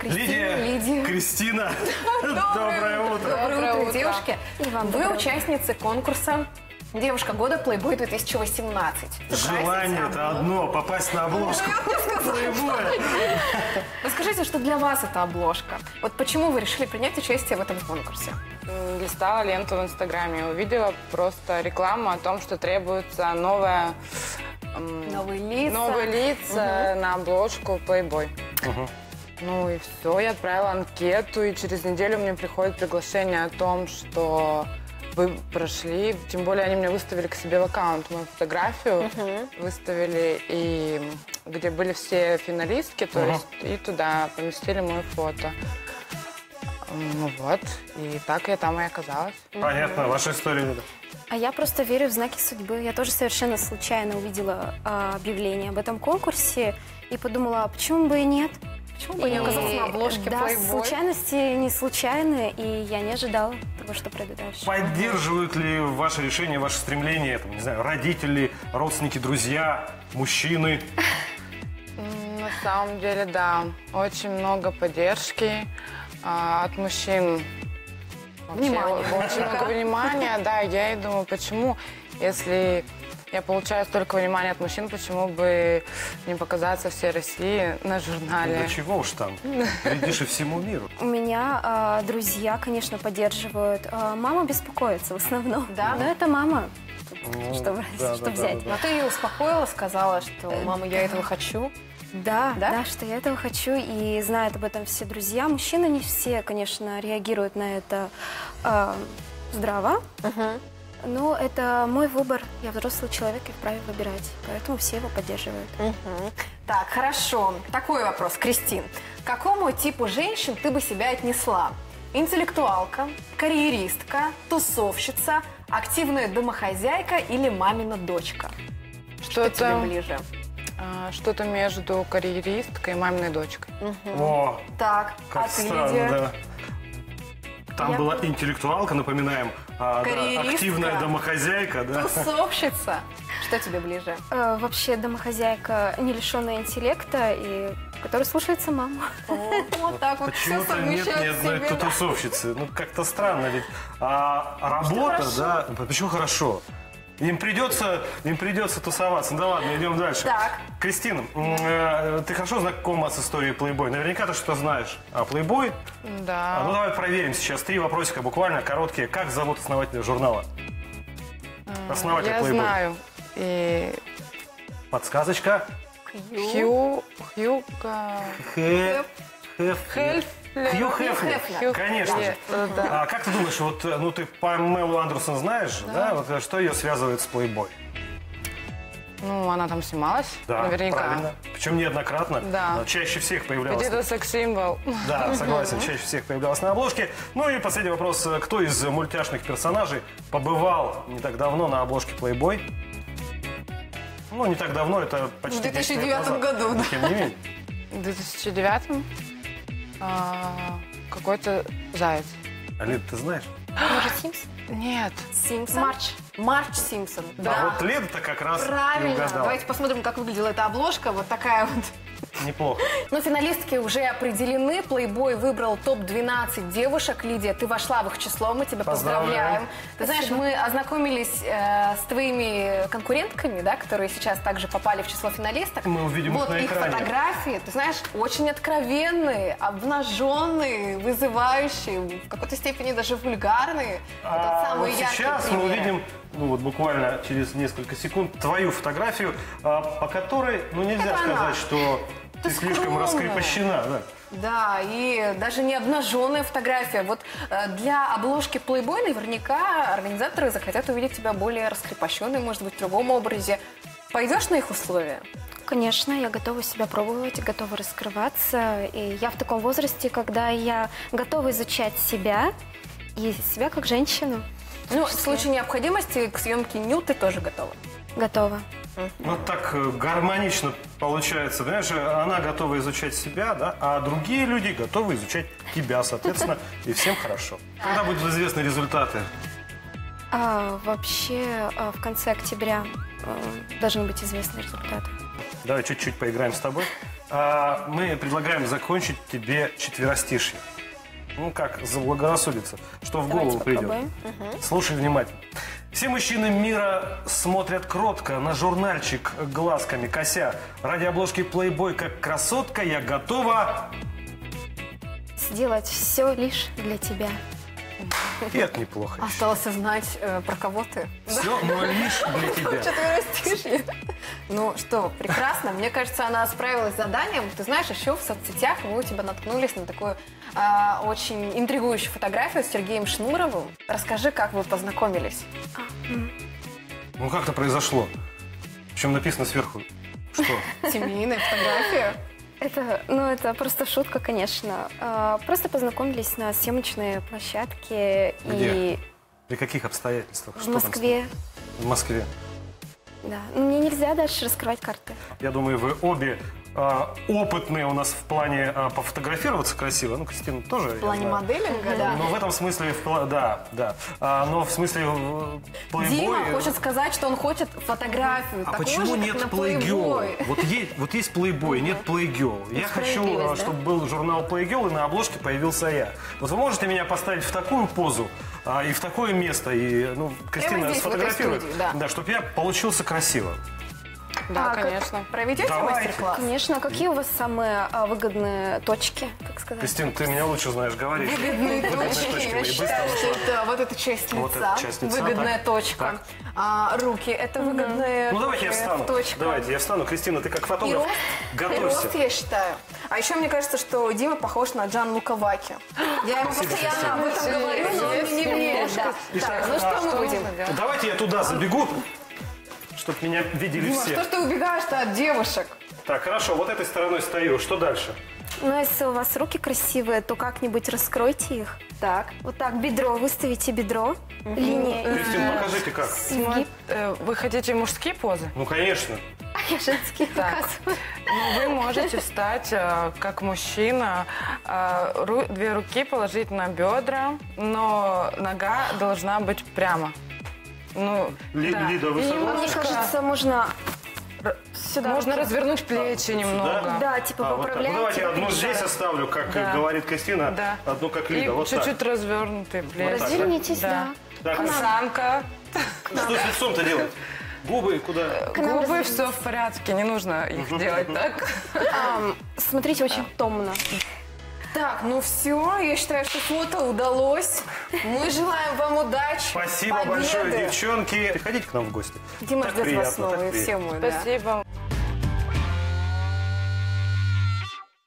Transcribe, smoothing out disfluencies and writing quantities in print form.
Лидия. Кристина. Доброе утро. Доброе утро, девушки. Вы участницы конкурса «Девушка года Playboy 2018». Желание это одно, попасть на обложку Playboy. Расскажите, что для вас это обложка? Вот почему вы решили принять участие в этом конкурсе? Листала ленту в Инстаграме, увидела просто рекламу о том, что требуется новые лица на обложку Playboy. Ну и все, я отправила анкету, и через неделю мне приходит приглашение о том, что вы прошли. Тем более они мне выставили к себе в аккаунт мою фотографию, выставили, и где были все финалистки, то есть и туда поместили мое фото. Ну вот, и так я там и оказалась. Понятно, ваша история. А я просто верю в знаки судьбы. Я тоже совершенно случайно увидела объявление об этом конкурсе и подумала, а почему бы и нет? Почему бы не оказаться на обложке Да, Playboy? случайности не случайны, и я не ожидала того, что пройду дальше. Поддерживают ли ваше решение, ваше стремление, там, не знаю, родители, родственники, друзья, мужчины? На самом деле, да, очень много поддержки от мужчин. Очень много внимания, да. Я и думаю, почему, если я получаю столько внимания от мужчин, почему бы не показаться всей России на журнале? Да чего уж там, глядишь и всему миру. У меня друзья, конечно, поддерживают. Мама беспокоится в основном. Да? Но это мама. Что да, взять? Но ты ее успокоила, сказала, что «мама, я этого хочу». Да, что я этого хочу, и знают об этом все друзья. Мужчины не все, конечно, реагируют на это здраво. Но это мой выбор. Я взрослый человек и вправе выбирать. Поэтому все его поддерживают. Так, хорошо. Такой вопрос, Кристин. К какому типу женщин ты бы себя отнесла? Интеллектуалка, карьеристка, тусовщица, активная домохозяйка или мамина дочка? Что тебе ближе? Что-то между карьеристкой и маминой дочкой. О, Так, как а ты, странно, Лидия? да. Там была интеллектуалка, напоминаем, да, активная домохозяйка, да. Тусовщица. Что тебе ближе? Вообще домохозяйка, не лишенная интеллекта, и которая слушается маму. Вот так вот все Почему-то нет совмещает ни в одной себе. тусовщицы. Ну, как-то странно ведь. А работа, да, почему хорошо? Им придется тусоваться. Да ладно, идем дальше. Так. Кристина, ты хорошо знакома с историей Playboy? Наверняка ты что-то знаешь о Playboy. Да. Ну, давай проверим сейчас. 3 вопросика, буквально короткие. Как зовут основателя журнала? Основатель Я Playboy. знаю. И Подсказочка. Хью Хефнер. Конечно же. Да. А как ты думаешь, вот, ну ты Памелу Андерсон знаешь, да? Вот что ее связывает с Playboy? Ну, она там снималась, Да, наверняка. правильно. Причем неоднократно. Да. Чаще всех появлялась. Где-то секс-символ. Да, согласен, чаще всех появлялась на обложке. Ну и последний вопрос. Кто из мультяшных персонажей побывал не так давно на обложке Playboy? Ну, не так давно, это почти В 10 лет 2009 назад. году, да. Тем не менее. В 2009-м какой-то заяц. Алин, ты знаешь? Может, Симс? Нет. Симпсон? Марч Симпсон. А вот Леда-то как раз и Правильно. угадала. Давайте посмотрим, как выглядела эта обложка. Вот такая вот. Неплохо. Но финалистки уже определены. Playboy выбрал топ-12 девушек. Лидия, ты вошла в их число. Мы тебя поздравляем. Ты знаешь, мы ознакомились с твоими конкурентками, да, которые сейчас также попали в число финалисток. Мы увидим вот их на их экране. фотографии, ты знаешь, очень откровенные, обнаженные, вызывающие, в какой-то степени даже вульгарные. Это самый Вот яркий сейчас мы пример. увидим, ну вот буквально через несколько секунд, твою фотографию, по которой, ну нельзя Это она. сказать, что ты слишком скромная. раскрепощена, да. Да, и даже не обнаженная фотография. Вот для обложки Playboy наверняка организаторы захотят увидеть тебя более раскрепощенной, может быть, в другом образе. Пойдешь на их условия? Конечно, я готова себя пробовать, готова раскрываться. И я в таком возрасте, когда я готова изучать себя и себя как женщину. Ну, в случае необходимости к съемке нюд ты тоже готова. Готова. Ну так гармонично получается, понимаешь, она готова изучать себя, да, а другие люди готовы изучать тебя, соответственно, и всем хорошо. Когда будут известны результаты? Вообще, в конце октября должны быть известны результаты. Давай чуть-чуть поиграем с тобой. мы предлагаем закончить тебе четверостишье. Ну, как заблагорассудится, что в голову Давайте придет. попробуем. Слушай внимательно. Все мужчины мира смотрят кротко на журнальчик глазками кося. Ради обложки Playboy как красотка я готова... Сделать все лишь для тебя. И это неплохо. Осталось узнать, про кого ты. Все, но лишь для тебя. Четверостишье. Ну что, прекрасно. Мне кажется, она справилась с заданием. Ты знаешь, еще в соцсетях мы у тебя наткнулись на такую очень интригующую фотографию с Сергеем Шнуровым. Расскажи, как вы познакомились. Ну, как это произошло? Причем написано сверху. Что? Семейная фотография. Это просто шутка, конечно. Просто познакомились на съемочной площадке Где? и При каких обстоятельствах? в Что там Москве. в Москве. Да. Но мне нельзя дальше раскрывать карты. Я думаю, вы обе опытные у нас в плане пофотографироваться красиво. Ну, Кристина тоже. В плане моделинга, да. Но в этом смысле, да. Но в смысле Playboy... Дима хочет сказать, что он хочет фотографию. А такой почему же, нет как на Playgirl? Вот есть Playboy, нет Playgirl. Я хочу, Справедливость, да? чтобы был журнал Playgirl, и на обложке появился я. Вот вы можете меня поставить в такую позу и в такое место, и Кристина здесь, в этой сфотографирует, студии, да. чтобы я получился красиво. Да, как- конечно. Проведете Давайте. мастер-класс? Конечно. Какие у вас самые выгодные точки, так сказать? Кристина, ты меня лучше знаешь, говори. Выгодные Выгодные точки. точки. Я Мы быстро считаю, что нашла. это вот эта часть Вот лица. эта часть лица, Выгодная так. точка. Руки – это выгодная Ну, давайте я встану. точка. Давайте я встану. Кристина, ты как И фотограф, рост, готовься. я считаю. А еще мне кажется, что Дима похож на Джан Лука Ваки. Я ему постоянно об этом говорю, но он не верит. Да. Так, ну что мы будем? Давайте я туда забегу, чтобы меня видели Дима, все. что ж ты убегаешь-то от девушек? Так, хорошо, вот этой стороной стою. Что дальше? Ну, если у вас руки красивые, то как-нибудь раскройте их. Так. Вот так, бедро, выставите бедро. Линия. Кристина, покажите как. Изгиб. Вы хотите мужские позы? Ну, конечно. Я женские Так. показываю. Ну, вы можете встать как мужчина, две руки положить на бедра, но нога должна быть прямо. Ну, да. Лида, вы И согласны? Мне немножко кажется, можно сюда. можно руки. развернуть плечи немного. Да, типа Вот так. поправляйте. Ну, давайте одну руки. здесь оставлю, как Да. говорит Кристина, Да. одну как И Лида. Вот так. чуть-чуть развернутые плечи. так, Развернитесь, Да. да. Так, Осанка. что с лицом-то делать? Губы куда? нам Губы, развернитесь. все в порядке, не нужно их делать так. Смотрите, очень томно. Так, ну все, я считаю, что фото удалось. Мы желаем вам удачи, Спасибо победы. большое, девчонки. Приходите к нам в гости. Дима Так ждет вас приятно, снова, так и приятно. все мы. Да. Спасибо.